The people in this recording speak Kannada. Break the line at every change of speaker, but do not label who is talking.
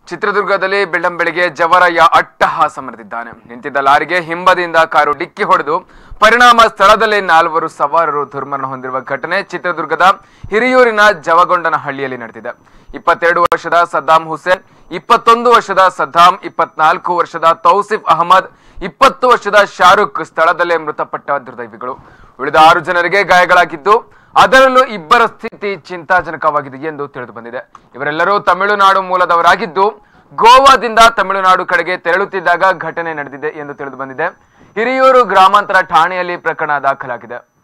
ಚಿತ್ರದುರ್ಗದಲ್ಲಿ ಬೆಳ್ಳಂಬೆಳಗ್ಗೆ ಜವರಯ್ಯ ಅಟ್ಟಹಾಸ ಮೆರೆದಿದ್ದಾನೆ. ನಿಂತಿದ್ದ ಲಾರಿಗೆ ಹಿಂಬದಿಯಿಂದ ಕಾರು ಡಿಕ್ಕಿ ಹೊಡೆದು ಪರಿಣಾಮ ಸ್ಥಳದಲ್ಲೇ 4 ಸವಾರರು ದುರ್ಮರಣ ಹೊಂದಿರುವ ಘಟನೆ ಚಿತ್ರದುರ್ಗದ ಹಿರಿಯೂರಿನ ಜವಗೊಂಡನಹಳ್ಳಿಯಲ್ಲಿ ನಡೆದಿದೆ. 22 ವರ್ಷದ ಸದ್ದಾಂ ಹುಸೇನ್, 21 ವರ್ಷದ ಸದ್ದಾಂ, 24 ವರ್ಷದ ತೌಸಿಫ್ ಅಹಮದ್, 20 ವರ್ಷದ ಶಾರುಖ್ ಸ್ಥಳದಲ್ಲೇ ಮೃತಪಟ್ಟ ದುರ್ದೈವಿಗಳು. ಉಳಿದ 6 ಜನರಿಗೆ ಗಾಯಗಳಾಗಿದ್ದು ಅದರಲ್ಲೂ 2 ಸ್ಥಿತಿ ಚಿಂತಾಜನಕವಾಗಿದೆ ಎಂದು ತಿಳಿದು ಬಂದಿದೆ. ಇವರೆಲ್ಲರೂ ತಮಿಳುನಾಡು ಮೂಲದವರಾಗಿದ್ದು ಗೋವಾದಿಂದ ತಮಿಳುನಾಡು ಕಡೆಗೆ ತೆರಳುತ್ತಿದ್ದಾಗ ಘಟನೆ ನಡೆದಿದೆ ಎಂದು ತಿಳಿದು ಬಂದಿದೆ. ಹಿರಿಯೂರು ಗ್ರಾಮಾಂತರ ಠಾಣೆಯಲ್ಲಿ ಪ್ರಕರಣ ದಾಖಲಾಗಿದೆ.